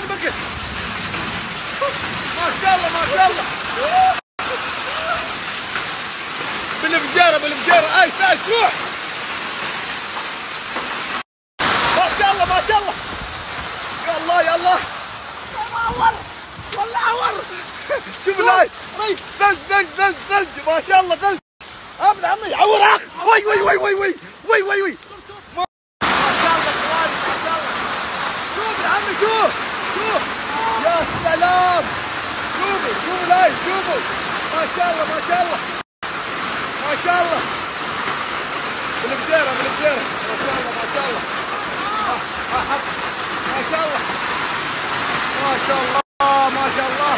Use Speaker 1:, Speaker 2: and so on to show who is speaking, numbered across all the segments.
Speaker 1: ثاني بكت. ما شاء الله ما شاء الله. بالفجيره بالفجيره. اي تعال روح. ما شاء الله ما شاء الله. يا الله يا الله.
Speaker 2: اول والله اول.
Speaker 1: شوف اللايف. ثلج ثلج ثلج ثلج ما شاء الله ثلج. ابن عمي يعور اخ. وي وي وي وي وي وي وي وي. ما شاء الله خوالي ما شاء الله. شوف يا عمي شوف شوف. يا سلام. شوفوا شوفوا لايف شوفوا. ما شاء الله ما شاء الله. ما شاء الله. بالفجيره بالفجيره. ما شاء الله ما شاء الله. ما شاء الله. ما شاء الله ما شاء الله.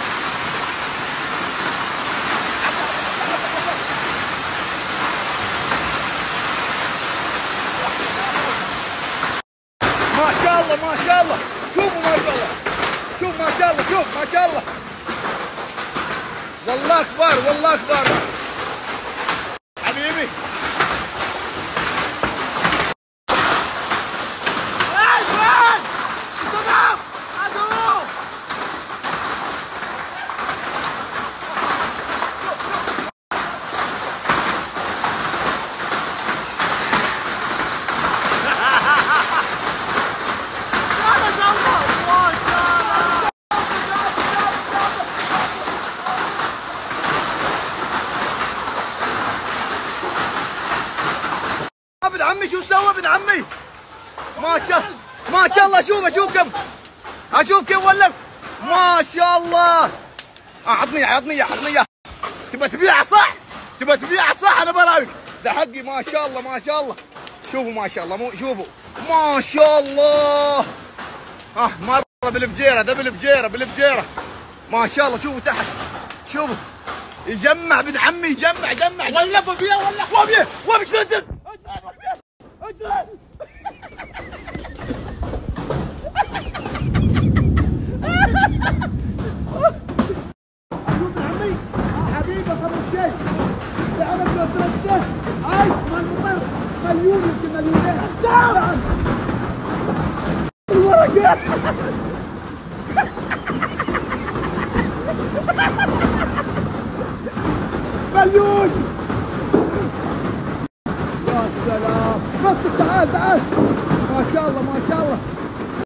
Speaker 1: ما شاء الله ما شاء الله. شوفوا ما شاء الله. شوف ما شاء الله شوف ما شاء الله. والله كبار والله كبار حبيبي. ابن عمي شو سوى ابن عمي؟ ما شاء الله. اشوف كم ولف. ما شاء الله. عطني اياه. تبى تبيعه صح؟ انا براويك. ده حقي. ما شاء الله ما شاء الله. شوفوا ما شاء الله شوفوا ما شاء الله. مره بالفجيره. ده بالفجيره ما شاء الله. شوفوا تحت شوفوا. يجمع ابن عمي يجمع.
Speaker 2: ولفوا فيها
Speaker 1: وابي شدد. حبيبي خمس شيء تعرف لو ترسته هاي مال مليون يمكن مليونين. نعم الورقة. مليون.